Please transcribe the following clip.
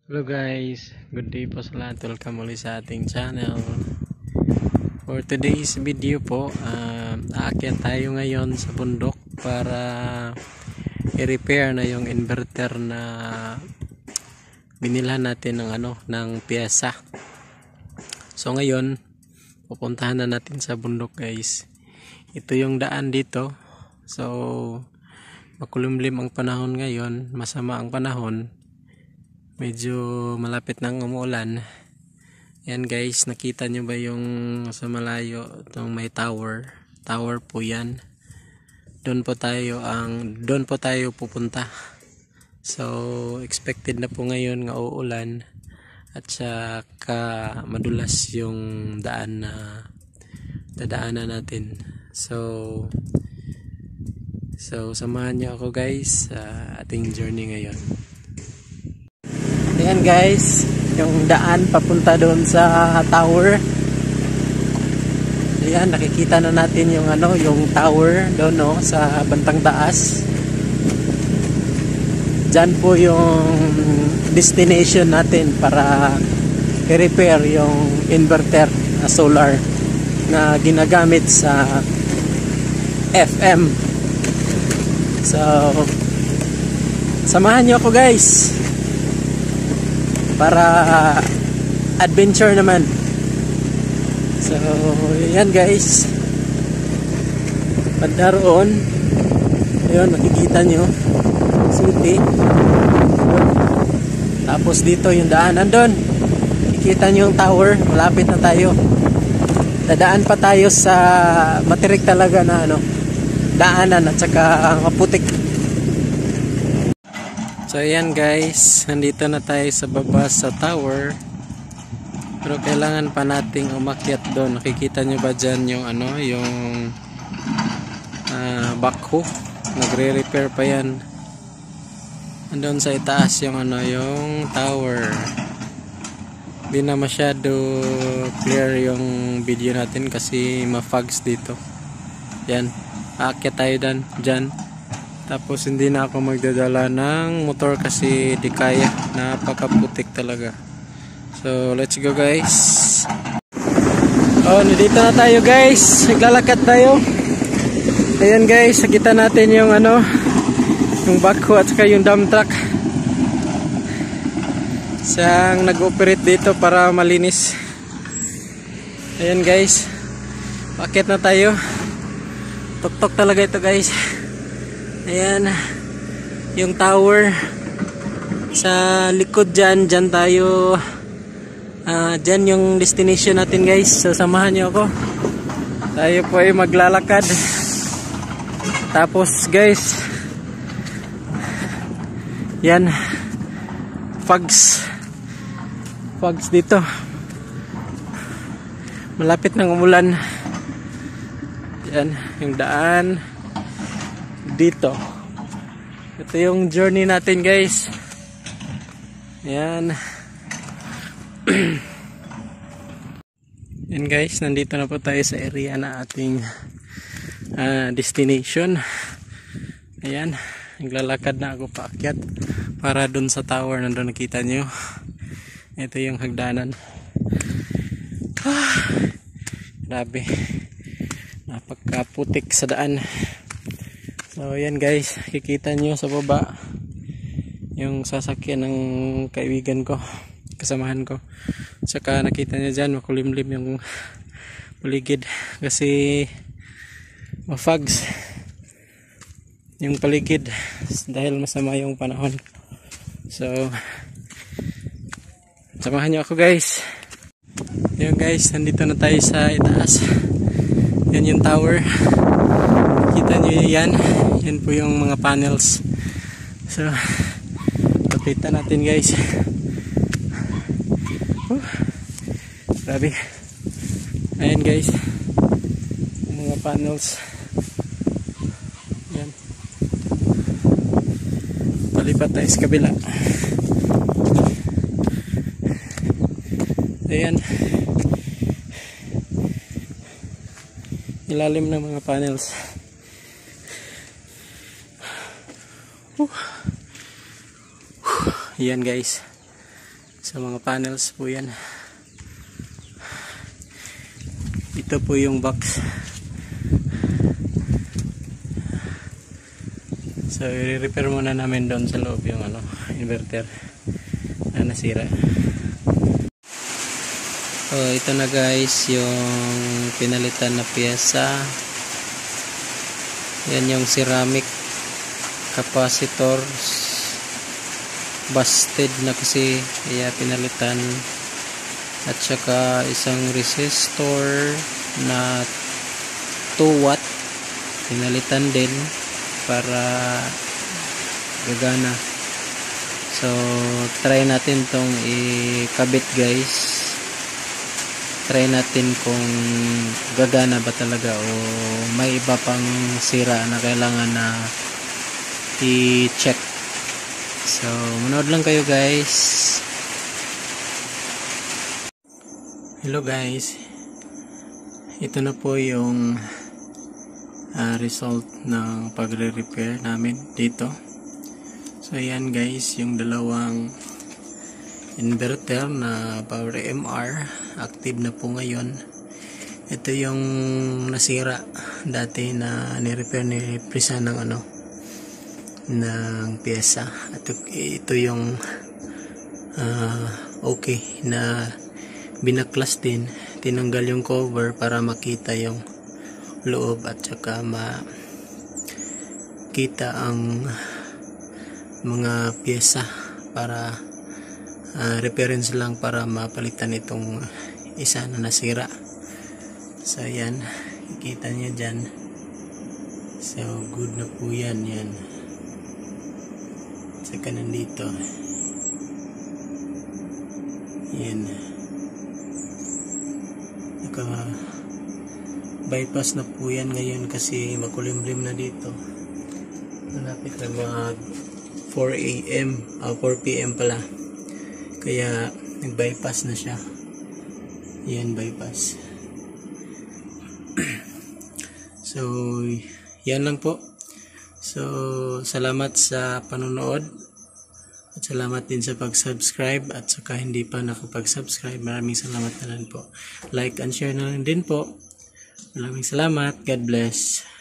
Hello guys, good day po sa lahat. Welcome ulit sa ating channel. For today's video po, aakyat tayo ngayon sa bundok para i-repair na yung inverter na binilhan natin ng piyesa. So ngayon, pupuntahan na natin sa bundok guys. Ito yung daan dito. So makulimlim ang panahon ngayon, masama ang panahon. Medyo malapit nang umuulan. Yan guys, nakita nyo ba yung sa malayo itong may tower? Tower po yan. Doon po tayo pupunta. So expected na po ngayon nga uulan at saka madulas yung daan na dadaanan natin. So samahan nyo ako guys sa ating journey ngayon. Ayan guys, yung daan papunta doon sa tower. Ayan, nakikita na natin yung yung tower doon sa bantang taas. Diyan po yung destination natin para i-repair yung inverter na solar na ginagamit sa FM. So samahan niyo ako guys para adventure naman. So yan guys, pagdaroon ayun, makikita nyo city. Tapos dito yung daanan doon, makikita nyo yung tower. Malapit na tayo, dadaan pa tayo sa matirik talaga na daanan at saka maputik. So ayan guys, nandito na tayo sa baba sa tower. Pero kailangan pa nating umakyat doon. Nakikita nyo ba dyan yung yung backhoe? Nagre-repair pa yan. Andun sa itaas yung yung tower. Hindi na masyado clear yung video natin kasi ma-fogs dito. Yan, aakyat tayo dyan. Tapos hindi na ako magdadala ng motor kasi di kaya, napakaputik talaga. So let's go guys. Oh, nandito na tayo guys, naglalakad tayo. Ayan guys, nakita natin yung yung backhoe at saka yung dump truck. Siyang nag-operate dito para malinis. Ayan guys, bakit na tayo. Tok-tok talaga ito guys. Ayan yung tower sa likod dyan tayo. Dyan yung destination natin guys. So samahan nyo ako, tayo po ay maglalakad. Tapos guys, yan fogs dito, malapit ng umulan. Yan yung daan dito. Ito yung journey natin guys. Ayan. Yan guys, nandito na po tayo sa area na ating destination. Ayan, naglalakad na ako paakyat para dun sa tower. Nandun nakita nyo, ito yung hagdanan. Grabe, napakaputik sa daan. So yan guys, kikita nyo sa baba yung sasakyan ng kaibigan ko, kasamahan ko. Saka nakita nyo dyan, makulimlim yung paligid kasi ma-fogs yung paligid dahil masama yung panahon. So samahan nyo ako guys. Yun guys, nandito na tayo sa itaas. Yan yung tower, kita nyo yan. Yan po yung mga panels. So kapitan natin guys. Grabe. Ayan guys, yung mga panels. Yan, palipat tayo sa kabila. Ayan, ilalim ng mga panels. Ayan guys, Sa mga panels po yan. Ito po yung box. So i-repair muna namin doon sa loob yung inverter na nasira. So ito na guys yung pinalitan na piyesa. Yan yung ceramic capacitor, busted na kasi kaya pinalitan, at saka isang resistor na 2 watt pinalitan din para gagana. So try natin tong ikabit guys, try natin kung gagana ba talaga o may iba pang sira na kailangan na i-check. So manood lang kayo guys. Hello guys, ito na po yung result ng pagre-repair namin dito. So ayan guys, yung dalawang inverter na power MR active na po ngayon. Ito yung nasira dati na ni-repair ni Prisa ng ng pyesa. At ito yung okay na binaklas din, tinanggal yung cover para makita yung loob at saka makita ang mga pyesa para reference lang para mapalitan itong isa na nasira. So yan, ikita nyo dyan. So good na po yan. Saka nandito yan, bypass na po yan ngayon kasi makulimlim na dito. Malapit na mga 4 AM 4 PM pala, kaya nag-bypass na siya. Yan, bypass. So yan lang po. So salamat sa panonood at salamat din sa pag-subscribe, at saka hindi pa nakapag-subscribe, maraming salamat na lang po. Like and share na lang din po. Maraming salamat. God bless.